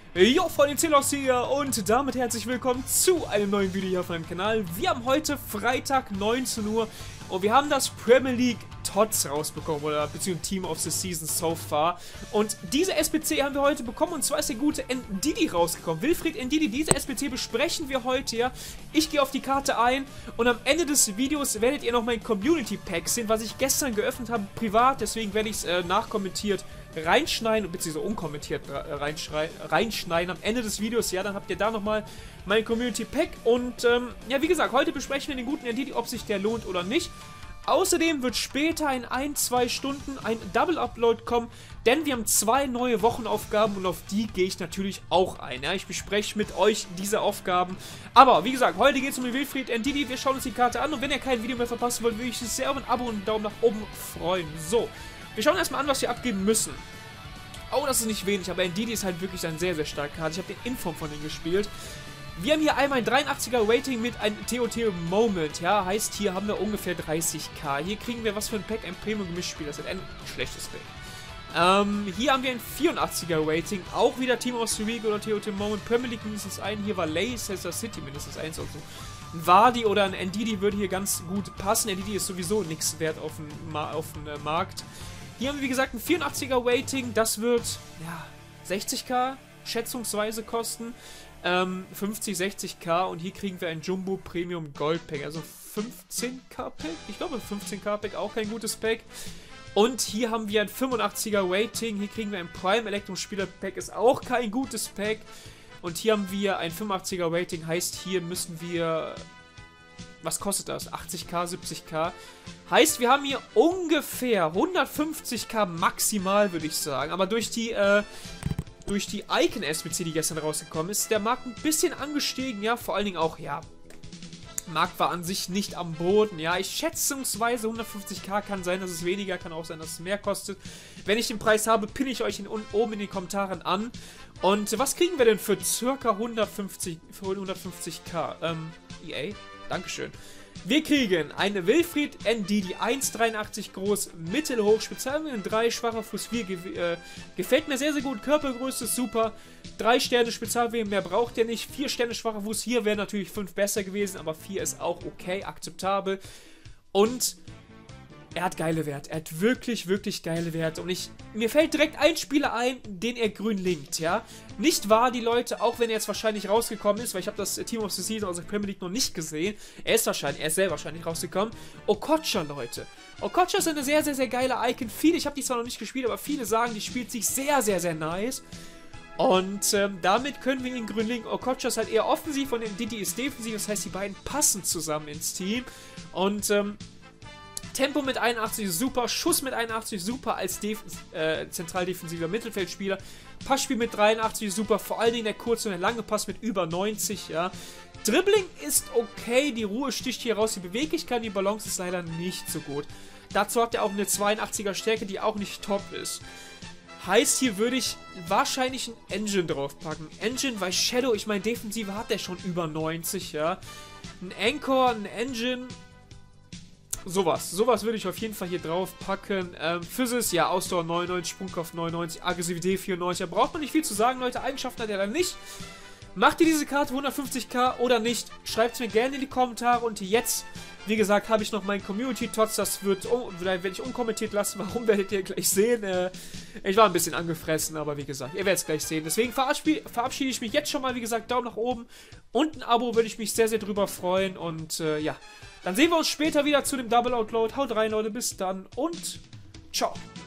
Jo, Freunde, Zelos hier und damit herzlich willkommen zu einem neuen Video hier auf meinem Kanal. Wir haben heute Freitag 19 Uhr und wir haben das Premier League TOTS rausbekommen, oder beziehungsweise Team of the Season so far. Und diese SBC haben wir heute bekommen, und zwar ist der gute Ndidi rausgekommen. Wilfried Ndidi, diese SBC besprechen wir heute, ja. Ich gehe auf die Karte ein und am Ende des Videos werdet ihr noch mein Community Pack sehen, was ich gestern geöffnet habe, privat. Deswegen werde ich es nachkommentiert reinschneiden, beziehungsweise unkommentiert reinschneiden am Ende des Videos, ja, dann habt ihr da nochmal mein Community Pack und, ja, wie gesagt, heute besprechen wir den guten Ndidi, ob sich der lohnt oder nicht. Außerdem wird später in 1-2 Stunden ein Double-Upload kommen, denn wir haben 2 neue Wochenaufgaben und auf die gehe ich natürlich auch ein, ja, ich bespreche mit euch diese Aufgaben, aber wie gesagt, heute geht es um den Wilfried Ndidi, wir schauen uns die Karte an und wenn ihr kein Video mehr verpassen wollt, würde ich mich sehr über ein Abo und einen Daumen nach oben freuen. So. Wir schauen erstmal an, was wir abgeben müssen. Oh, das ist nicht wenig, aber Ndidi ist halt wirklich ein sehr, sehr starker Karte. Ich habe den Inform von ihm gespielt. Wir haben hier einmal ein 83er Rating mit einem TOT Moment, ja, heißt hier haben wir ungefähr 30k. Hier kriegen wir was für ein Pack, ein Premium-Gemischtspiel, das ist ein schlechtes Pack. Hier haben wir ein 84er Rating, auch wieder Team of the Week oder TOT Moment, Premier League mindestens ein, hier war Leicester City mindestens eins und so. Ein Vardy oder ein Ndidi würde hier ganz gut passen, Ndidi ist sowieso nichts wert auf dem Markt. Hier haben wir, wie gesagt, ein 84er Rating. Das wird, ja, 60k schätzungsweise kosten. 50, 60k. Und hier kriegen wir ein Jumbo Premium Gold Pack. Also 15k Pack? Ich glaube, 15k Pack, auch kein gutes Pack. Und hier haben wir ein 85er Rating. Hier kriegen wir ein Prime Electrum Spieler Pack. Ist auch kein gutes Pack. Und hier haben wir ein 85er Rating. Heißt, hier müssen wir... Was kostet das? 80k, 70k. Heißt, wir haben hier ungefähr 150k maximal, würde ich sagen. Aber durch die Icon-SBC, die gestern rausgekommen ist, der Markt ein bisschen angestiegen. Ja, vor allen Dingen auch, ja, Markt war an sich nicht am Boden. Ja, ich schätzungsweise 150k kann sein, dass es weniger, kann auch sein, dass es mehr kostet. Wenn ich den Preis habe, pinne ich euch ihn oben in den Kommentaren an. Und was kriegen wir denn für circa 150k? EA? Dankeschön. Wir kriegen eine Wilfried Ndidi, 1,83 groß, mittelhoch, Spezialwillen 3, schwacher Fuß 4, gefällt mir sehr, sehr gut, Körpergröße ist super, 3 Sterne Spezialwillen, mehr braucht ihr nicht, 4 Sterne schwacher Fuß, hier wäre natürlich 5 besser gewesen, aber 4 ist auch okay, akzeptabel und er hat geile Werte, er hat wirklich, wirklich geile Werte und mir fällt direkt ein Spieler ein, den er grün linkt, ja. Nicht wahr, die Leute, auch wenn er jetzt wahrscheinlich rausgekommen ist, weil ich habe das Team of the Season aus der Premier League noch nicht gesehen, er ist sehr wahrscheinlich rausgekommen. Okocha, Leute. Okocha ist eine sehr, sehr, sehr geile Icon. Ich habe die zwar noch nicht gespielt, aber viele sagen, die spielt sich sehr, sehr, sehr nice. Und damit können wir ihn grün linken. Okocha ist halt eher offensiv und Ndidi ist defensiv, das heißt, die beiden passen zusammen ins Team. Und, Tempo mit 81 super, Schuss mit 81 super als zentral defensiver Mittelfeldspieler, Passspiel mit 83 super, vor allen Dingen der kurze und der lange Pass mit über 90, ja. Dribbling ist okay, die Ruhe sticht hier raus, die Beweglichkeit, die Balance ist leider nicht so gut. Dazu hat er auch eine 82er Stärke, die auch nicht top ist. Heißt, hier würde ich wahrscheinlich ein Engine draufpacken. Engine, weil Shadow, ich meine, Defensive hat er schon über 90, ja. Ein Anchor, ein Engine... Sowas würde ich auf jeden Fall hier drauf packen. Physis, ja, Ausdauer 99, Sprungkraft 99, Aggressivität 94. Da braucht man nicht viel zu sagen, Leute. Eigenschaften hat er dann nicht. Macht ihr diese Karte 150k oder nicht? Schreibt es mir gerne in die Kommentare. Und jetzt, wie gesagt, habe ich noch meinen Community-Tots. Das werde ich unkommentiert lassen. Warum, werdet ihr gleich sehen. Ich war ein bisschen angefressen, aber wie gesagt, ihr werdet es gleich sehen. Deswegen verabschiede ich mich jetzt schon mal. Wie gesagt, Daumen nach oben und ein Abo, würde ich mich sehr, sehr drüber freuen. Und ja, dann sehen wir uns später wieder zu dem Double Outload. Haut rein, Leute. Bis dann und ciao.